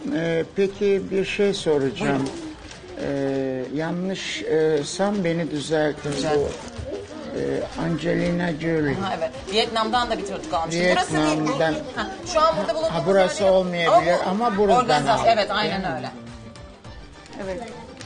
Peki bir şey soracağım. Yanlışsam beni düzeltin. Bu Angelina Jolie. Ha, evet. Vietnam'dan da bir çocuk almıştım. Vietnam'dan. Şu an burada bulunduğumuz Burası olmayabilir ama buradan organizasyon. aldık. Evet, aynen öyle. Evet.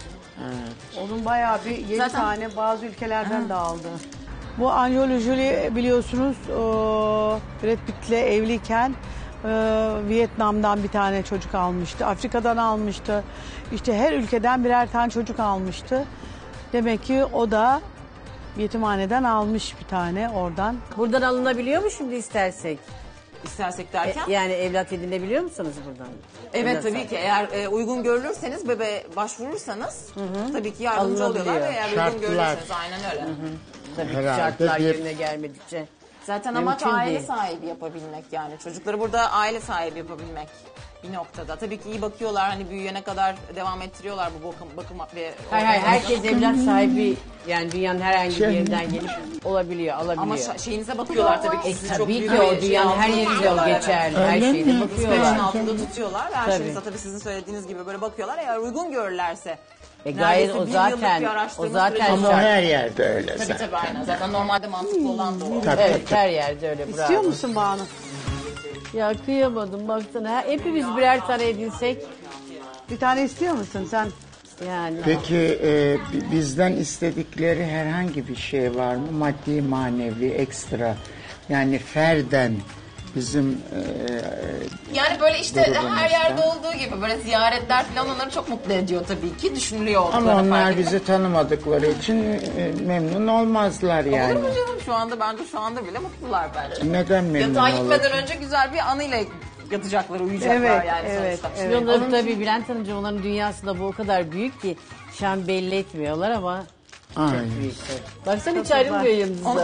Onun bayağı bir 7 Zaten- tane bazı ülkelerden de aldı. Bu Angelina Jolie biliyorsunuz Brad Pitt'le evliyken Vietnam'dan bir tane çocuk almıştı. Afrika'dan almıştı. İşte her ülkeden birer tane çocuk almıştı. Demek ki o da yetimhaneden almış bir tane oradan. Buradan alınabiliyor mu şimdi istersek? İstersek derken. Yani evlat edinebiliyor musunuz buradan? Evet Evlat tabii ki eğer uygun görülürseniz bebeğe başvurursanız tabii ki yardımcı Alınabiliyor. oluyorlar ve eğer uygun Şartlar. görülürseniz aynen öyle. Tabii ki Herhalde şartlar bir- yerine gelmedikçe. Zaten amaç Mümkün aile değil. sahibi yapabilmek yani. Çocukları burada aile sahibi yapabilmek bir noktada. Tabii ki iyi bakıyorlar hani büyüyene kadar devam ettiriyorlar bu bakım ve... Hayır herkes evlat sahibi yani dünyanın herhangi bir yerinden gelip olabiliyor, alabiliyor. Ama şeyinize bakıyorlar tabii ki. Sizi çok Tabii büyük ki bir o dünyanın her altında yerinde o tutuyorlar, evet. geçerli. Her Öyle şeyde mi? bakıyorlar. Sürecin altında tutuyorlar ve her Tabii. şeyinize tabii sizin söylediğiniz gibi böyle bakıyorlar. Eğer uygun görürlerse. Gayet neredeyse o bir yıllık zaten bir o araştırma zaten süreci Ama var. her yerde öyle Tabii zaten. tabii aynen. Zaten normalde mantıklı olan da o. Tabii, Evet tabii. her yerde öyle bravo. İstiyor musun Banu? Ya kıyamadım baksana hepimiz birer tane edinsek Bir tane istiyor musun sen? yani. Peki bizden istedikleri herhangi bir şey var mı? Maddi, manevi, ekstra. Yani ferden bizim Yani böyle işte Grubumuzda. her yerde olduğu gibi böyle ziyaretler falan onları çok mutlu ediyor tabii ki. Düşünülüyor olduklarını ama fark onlar ediyor. bizi tanımadıkları için memnun olmazlar yani. Olur mu canım şu anda bence şu anda bile mutlular bence. Neden memnun Yatağa olur? gitmeden önce güzel bir anıyla yatacaklar, uyuyacaklar Evet, yani evet, sonuçta. evet. Onların tabii Bülent Hanımcığım onların dünyasında bu o kadar büyük ki şu an belli etmiyorlar ama Aynen. baksana hiç ayrılmıyor yanınızda.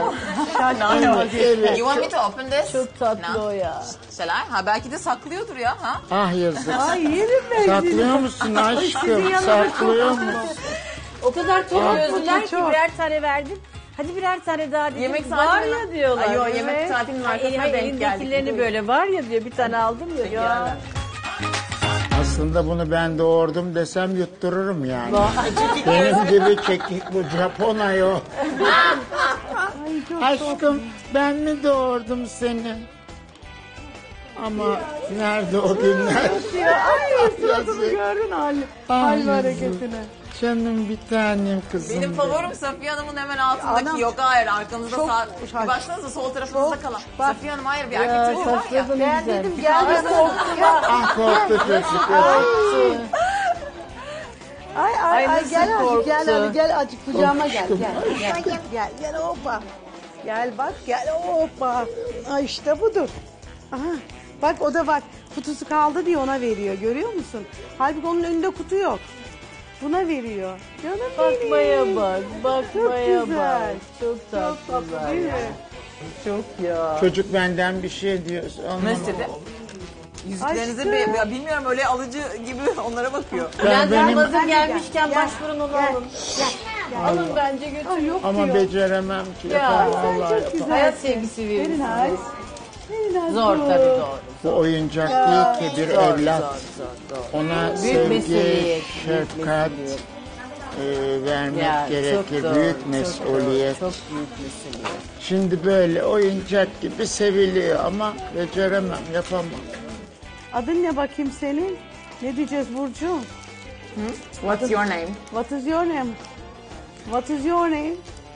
Evet. You want me to open this? Çok tatlı No. o ya. Selam. Ha belki de saklıyordur ya ha. Ah yazık. Ay yerim ben Saklıyor musun aşkım? Saklıyor musun? O kadar çok özlüler ki çok. birer tane verdim. Hadi birer tane daha dedim. Yemek var saatinin- ya diyorlar. Ay, yo, yemek saatinin arkasına Hayır, denk geldik. elindekilerini böyle var ya diyor bir tane aldım ya. Ya. Aslında bunu ben doğurdum desem yuttururum yani. Benim gibi çekik bu Japon ayol. Aşkım ben mi doğurdum seni? Ama nerede o günler? Ay suratını gördün hal ve hareketini. Canım bir tanem kızım. Benim benim. favorim Safiye Hanım'ın hemen altındaki Adam- yok hayır arkanızda Çok sağ uçak. bir başlarınızda sol tarafınızda Çok- kalan. bak. Safiye Hanım hayır bir erkek çocuğu var ya. Ben dedim Gel bir korktum ya. Ah korktu çocuk. Ay nasıl gel hadi korktu? gel azıcık kucağıma gel Korkmuştum. gel hoppa. Gel bak gel hoppa. Ay işte budur. Aha. Bak o da bak kutusu kaldı diye ona veriyor görüyor musun? Halbuki onun önünde kutu yok. Buna veriyor. Canım bakmaya benim. bak, bakmaya Çok güzel. bak. Çok Çok tatlı tatlılar. değil mi? Çok ya. Çocuk benden bir şey diyor. Ne istedi? Yüzüklerinizi bilmiyorum öyle alıcı gibi onlara bakıyor. Bülent benim- Hanım hazır Gel, gelmişken gel, başvurun onu gel. alın. Alın bence götürün. Ay yok Ama diyor. beceremem ki. Ya, Yapamam Sen vallahi çok yapamam. güzel. Hayat sevgisi Very veriyorsunuz. nice. Very nice. Zor tabii doğru. Bu oyuncak değil ki bir evlat. Ona Büyük sevgi, mesuliyet, büyük şefkat mesuliyet. vermek Ya, gerekir. çok doğru, Büyük çok mesuliyet. doğru, çok büyük mesuliyet. Şimdi böyle oyuncak gibi seviliyor ama beceremem, yapamam. Adın ne bakayım senin? Ne diyeceğiz Burcu? What's your name? What is your name? What is your name?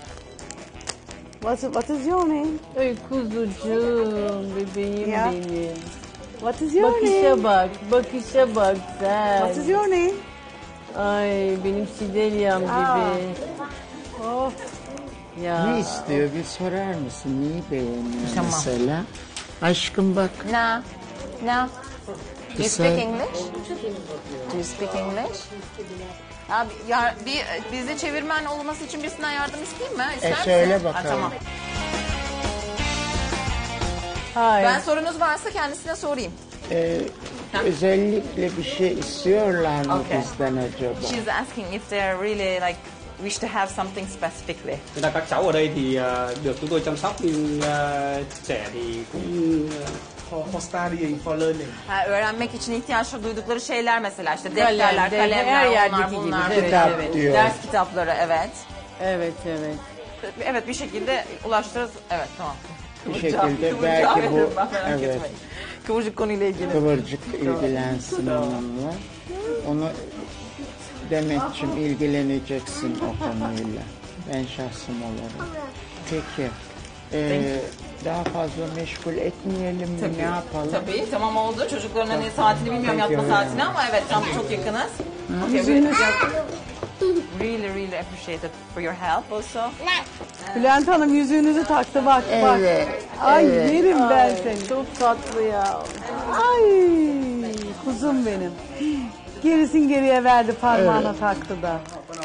What is your name? Ay kuzucuğum, bebeğim Ya. benim. What is your name? Bakışa bak, bakışa bak sen. What is your name? Ay benim Sidelyam gibi. Oh, Ya. Ne istiyor bir sorar mısın? Neyi beğeniyor Tamam. mesela? Aşkım bak. No. No. Do you Kısa- speak English? Do you speak English? Abi ya bizi çevirmen olması için birisinden yardım isteyeyim mi? İster misin? söyle Ha, bakalım. tamam. Hayır. Ben sorunuz varsa kendisine sorayım. Özellikle bir şey istiyorlar mı Okay. bizden acaba? She's asking if they're really like wish to have something specifically. Thực ra các cháu ở đây thì được chúng tôi chăm sóc nhưng trẻ thì cũng for studying, for learning. Ha, öğrenmek için ihtiyaç duydukları şeyler mesela işte defterler, Kalem, kalemler, her onlar yerdeki gibi. bunlar. Evet, Kitap evet. diyor. Ders kitapları, evet. Evet, evet. Evet, bir şekilde ulaştırırız. Evet, tamam. Bir şekilde belki bu evet, Kıvırcık konuyla ilgili. Kıvırcık ilgilensin onunla. Onu Demetciğim ilgileneceksin o konuyla. Ben şahsım olarak. Peki. Daha fazla meşgul etmeyelim mi? Ne yapalım? Tabii, tamam oldu. Çocukların hani saatini bilmiyorum, yatma Peki, saatini ama evet, tam çok yakınız. Okay, really appreciate it for your help also. Bülent Hanım yüzüğünüzü taktı bak bak. Evet. Ay yerim ben seni. Çok tatlı ya. Ay kuzum benim. Gerisin geriye verdi parmağına taktı da.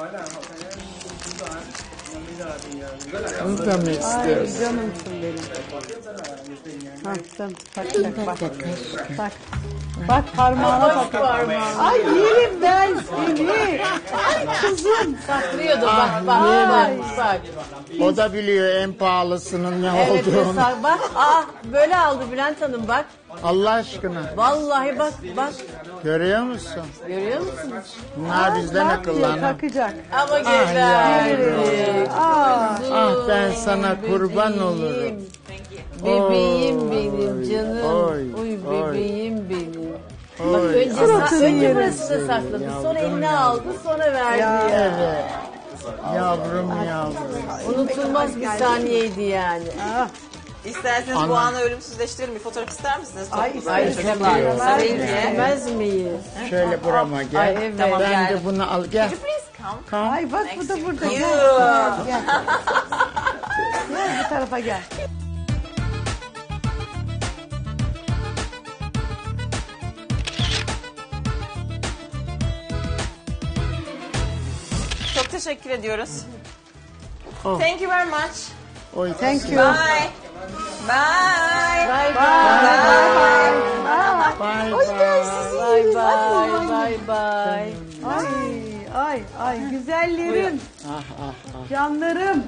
Onu da mı Ay istiyorsun? canımsın benim. Taktım. Tak bak. Tak. Bak parmağına tak. Ay yerim ben seni. Ay kuzum. Saklıyordu bak bak. O da biliyor en pahalısının ne Evet, olduğunu. bak böyle aldı Bülent Hanım bak. Allah aşkına. Vallahi bak. Görüyor musun? Görüyor musun? Bunlar bizden akıllanır. Takacak. Ama güzel. Ah ben sana kurban olurum. Bebeğim benim canım. Oy, Bebeğim benim. Bak Oy. önce burasını sakladı. Sonra eline aldı sonra verdi. Evet. Yavrum. Unutulmaz bir saniyeydi yani. İsterseniz bu anı ölümsüzleştirelim. Bir fotoğraf ister misiniz? Çok Ay, güzel ay, çocuklar. çok Sarayın güzel. diye. Bilmez miyiz? Şöyle burama gel. Ay, evet. Tamam, Ben geldim. de bunu al gel. Please come. Ay bak bu da burada. Gel. You. Gel bu tarafa gel. Çok teşekkür ediyoruz. Oh. Thank you very much. Oy, Thank you. Bye. Bye. Bye bye. Bye Bye bye. Bye bye. Ay güzellerim. Ah. Canlarım.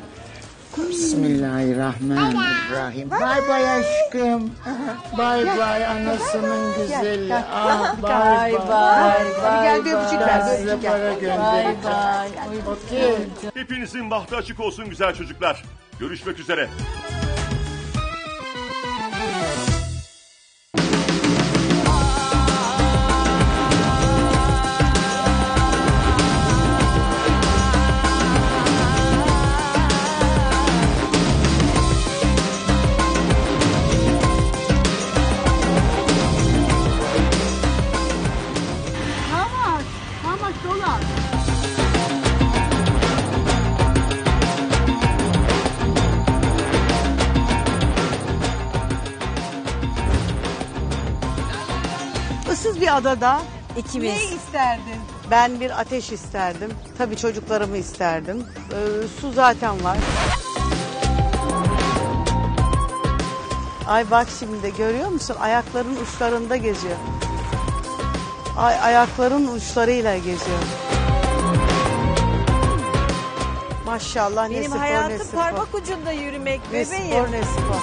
Bismillahirrahmanirrahim. Bye bye aşkım. Bye bye anasının güzeli. gel. Ah Bye bye bye. Hadi gel bir öpücük ver. Ben Bir size öpücük para ver. Bye göndereceğim. bye. Okey. Hepinizin bahtı açık olsun güzel çocuklar. Görüşmek üzere. Hamak dolan. Issız bir adada İkimiz. ne isterdin? Ben bir ateş isterdim. Tabii çocuklarımı isterdim. Su zaten var. Ay bak şimdi de görüyor musun? Ayakların uçlarında geziyor. Ay ayakların uçlarıyla geziyor. Maşallah ne Benim spor ne hayatım spor. parmak ucunda yürümek Ne bebeğim. spor ne spor.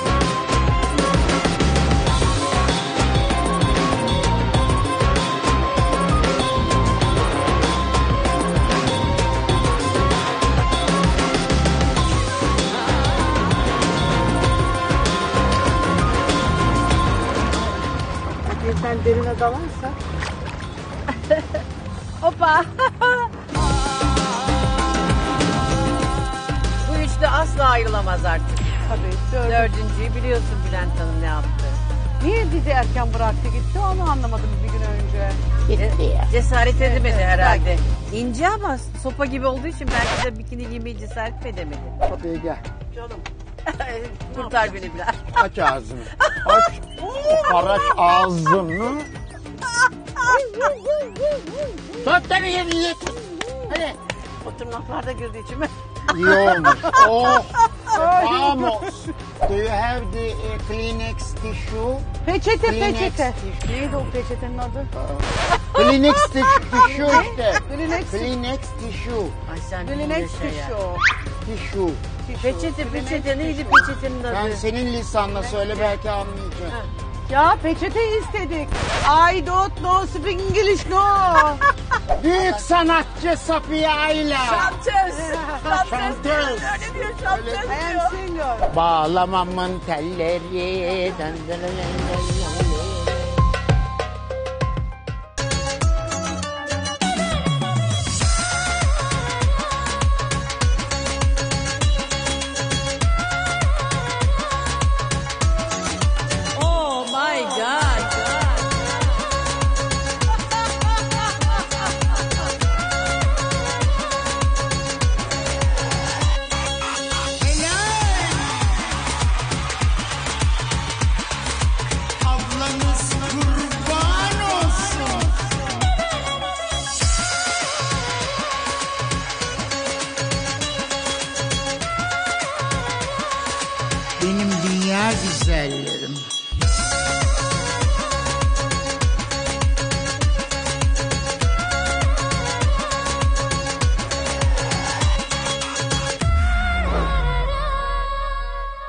Sen derine dalarsan. Hoppa. Bu üçlü asla ayrılamaz artık. Tabii. Dördüncüyü biliyorsun Bülent Hanım ne yaptı. Niye bizi erken bıraktı gitti onu anlamadım bir gün önce. Cesaret edemedi herhalde. İnce ama sopa gibi olduğu için belki de bikini giymeyi cesaret edemedi. Hadi gel. Canım. Kurtar beni biraz. Aç ağzını. Aç. Aç ağzını. Tut beni yerine. Hadi. O tırnaklarda girdi içime. İyi olmuş. Oh. Vamos. Do you have the Kleenex tissue? Peçete Kleenex peçete. tissue. Neydi o peçetenin adı? Kleenex tissue işte. Kleenex. Kleenex tissue. Ay sen Kleenex yaşa ya. tişo. Tissue. Peçete neydi peçetenin adı? Sen senin lisanla söyle belki anlayacaksın. Ya peçete istedik. I don't know speak English no. Büyük sanatçı Safiye Ayla. Şantöz. Şantöz. Öyle diyor şantöz I diyor. am singer. Bağlamamın telleri. Oh my God. Ablanız kurban olsun. Benim dünya güzelleri.